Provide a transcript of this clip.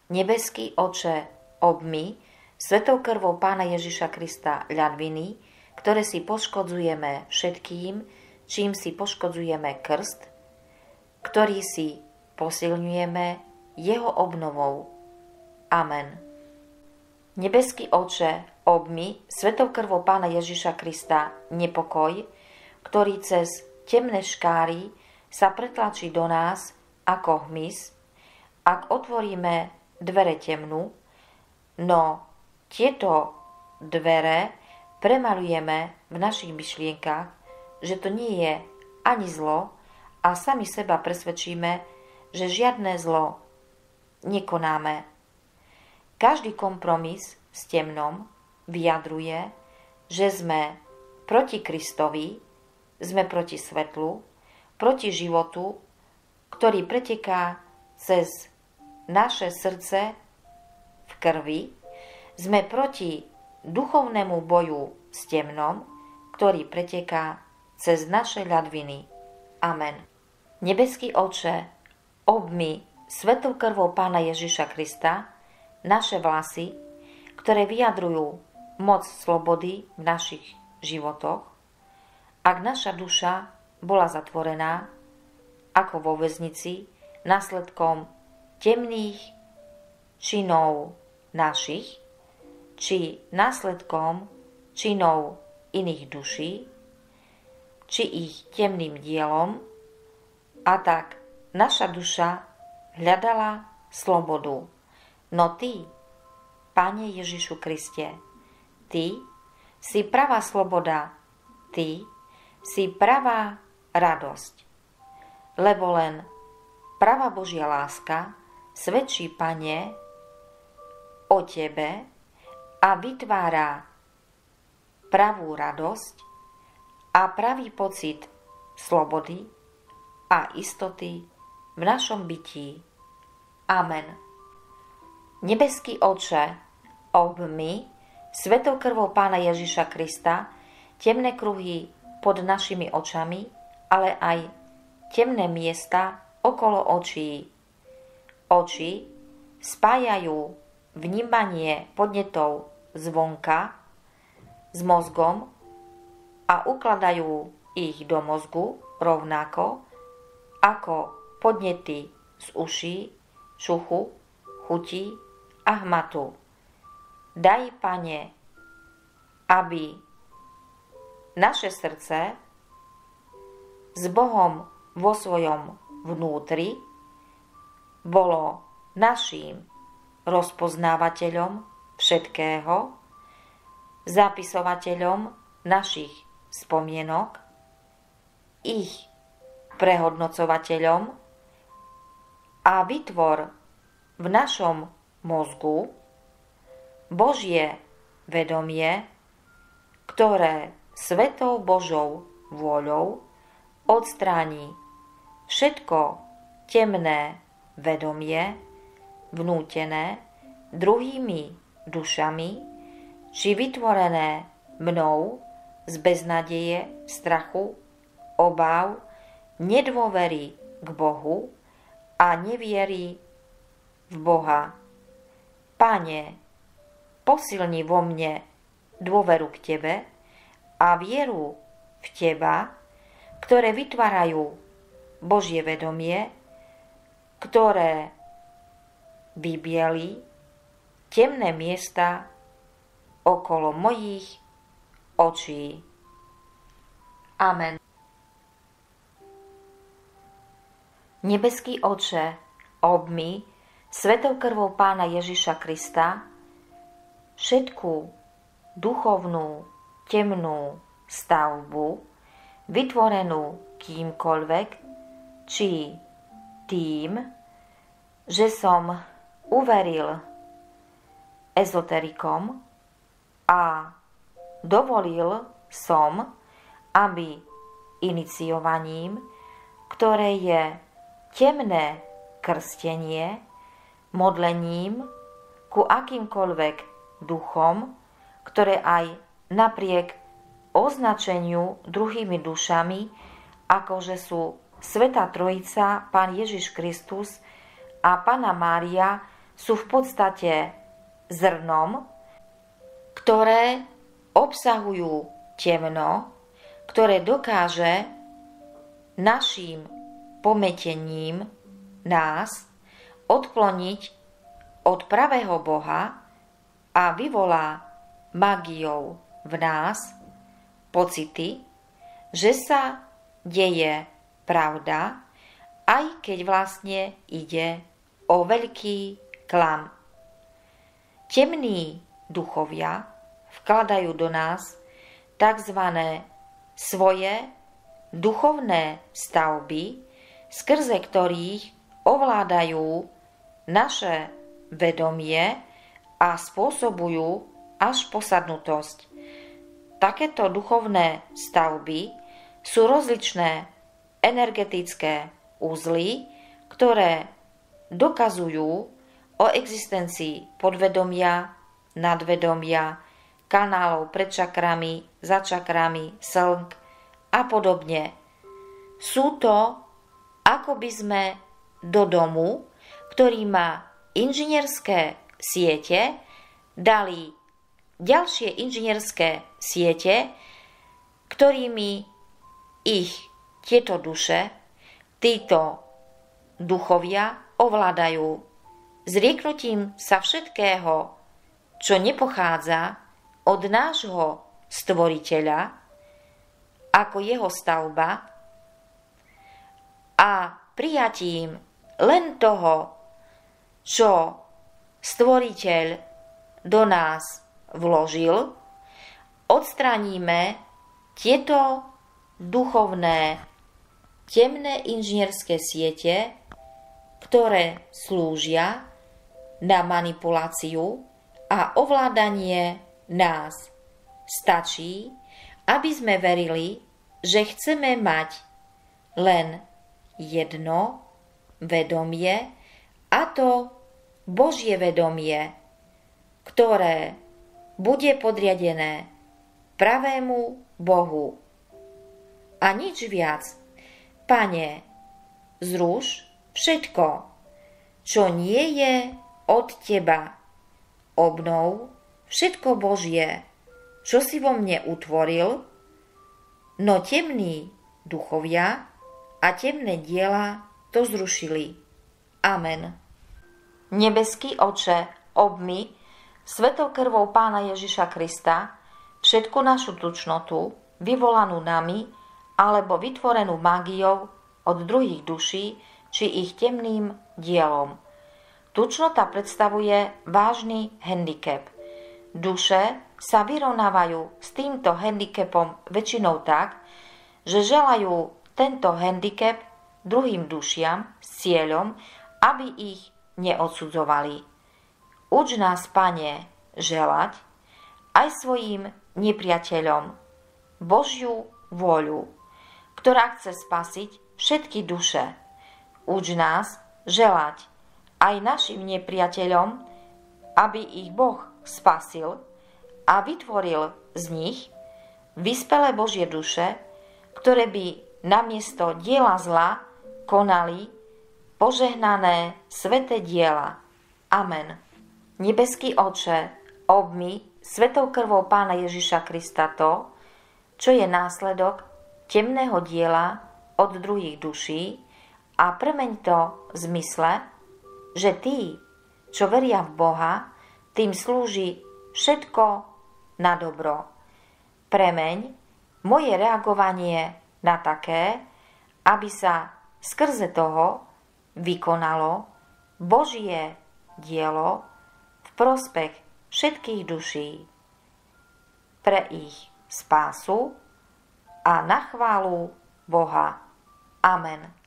Nebeský Oče, obmyj svetou krvou Pána Ježiša Krista ľadviny, ktoré si poškodzujeme všetkým, čím si poškodzujeme krst, ktorý si posilňujeme jeho obnovou. Amen. Nebeský Oče, obmyj svetou krvou Pána Ježiša Krista nepokoj, ktorý cez temné škáry sa pretlačí do nás ako hmyz, ak otvoríme dvere temnú, no tieto dvere premalujeme v našich myšlienkach, že to nie je ani zlo a sami seba presvedčíme, že žiadne zlo nekonáme. Každý kompromis s temnom vyjadruje, že sme proti Kristovi, sme proti svetlu, proti životu, ktorý preteká cez naše srdce v krvi, sme proti duchovnému boju s temnom, ktorý preteká cez naše ľadviny. Amen. Nebeský Oče, obmyj svetou krvou Pána Ježiša Krista naše vlasy, ktoré vyjadrujú moc slobody v našich životoch. Ak naša duša bola zatvorená, ako vo väznici, následkom temných činov našich, či následkom činov iných duší, či ich temným dielom, a tak naša duša hľadala slobodu. No Ty, Pane Ježišu Kriste, Ty si pravá sloboda, Ty si pravá radosť. Lebo len pravá Božia láska svedčí, Pane, o Tebe a vytvára pravú radosť a pravý pocit slobody a istoty v našom bytí. Amen. Nebeský Oče, obmyj svetou krvou Pána Ježiša Krista temné kruhy pod našimi očami, ale aj temné miesta okolo očí. Oči spájajú vnímanie podnetov zvonka s mozgom a ukladajú ich do mozgu rovnako ako podnety z uší, šuchu, chuti a hmatu. Daj, Pane, aby naše srdce s Bohom vo svojom vnútri bolo naším rozpoznávateľom všetkého, zapisovateľom našich spomienok, ich prehodnocovateľom, a vytvor v našom mozgu Božie vedomie, ktoré svetou Božou vôľou odstráni všetko temné vedomie vnútené druhými dušami, či vytvorené mnou z beznádeje, strachu, obáv, nedôvery k Bohu a neviery v Boha. Pane, posilni vo mne dôveru k Tebe a vieru v Teba, ktoré vytvárajú Božie vedomie, ktoré vybieli temné miesta okolo mojich očí. Amen. Nebeský Oče, obmyj svetou krvou Pána Ježiša Krista všetku duchovnú temnú stavbu, vytvorenú kýmkoľvek, či tým, že som uveril ezoterikom a dovolil som, aby iniciovaním, ktoré je temné krstenie, modlením ku akýmkoľvek duchom, ktoré aj napriek označeniu druhými dušami, akože sú Svätá Trojica, Pán Ježiš Kristus a Panna Mária, sú v podstate zrnom, ktoré obsahujú temno, ktoré dokáže naším pometením nás odkloniť od pravého Boha a vyvolá mágiou v nás pocity, že sa deje pravda, aj keď vlastne ide o veľký klam. Temní duchovia vkladajú do nás tzv. Svoje duchovné stavby, skrze ktorých ovládajú naše vedomie a spôsobujú až posadnutosť. Takéto duchovné stavby sú rozličné energetické uzly, ktoré dokazujú o existencii podvedomia, nadvedomia, kanálov pred čakrami, za čakrami, slnk a podobne. Sú to, ako by sme do domu, ktorý má inžinierské siete, dali ďalšie inžinierské siete, ktorými ich tieto duše, títo duchovia ovládajú zrieknutím sa všetkého, čo nepochádza od nášho stvoriteľa, ako jeho stavba, a prijatím len toho, čo stvoriteľ do nás vložil, odstránime tieto duchovné temné inžinierské siete, ktoré slúžia na manipuláciu a ovládanie nás. Stačí, aby sme verili, že chceme mať len jedno vedomie, a to Božie vedomie, ktoré bude podriadené pravému Bohu. A nič viac. Pane, zruš všetko, čo nie je od Teba. Obnov všetko Božie, čo si vo mne utvoril, no temní duchovia a temné diela to zrušili. Amen. Nebeský Oče, obmyj svetou krvou Pána Ježiša Krista všetku našu tučnotu, vyvolanú nami, alebo vytvorenú mágiou od druhých duší, či ich temným dielom. Tučnota predstavuje vážny handicap. Duše sa vyrovnávajú s týmto handicapom väčšinou tak, že želajú tento handicap druhým dušiam s cieľom, aby ich neodsudzovali. Uč nás, Pane, želať aj svojim nepriateľom Božiu vôľu, ktorá chce spasiť všetky duše. Uč nás želať aj našim nepriateľom, aby ich Boh spasil a vytvoril z nich vyspelé Božie duše, ktoré by namiesto diela zla konali požehnané sväté diela. Amen. Nebeský Oče, obmyj svetou krvou Pána Ježiša Krista to, čo je následok temného diela od druhých duší, a premeň to v zmysle, že tí, čo veria v Boha, tým slúži všetko na dobro. Premeň moje reagovanie na také, aby sa skrze toho vykonalo Božie dielo v prospech všetkých duší, pre ich spásu a na chválu Boha. Amen.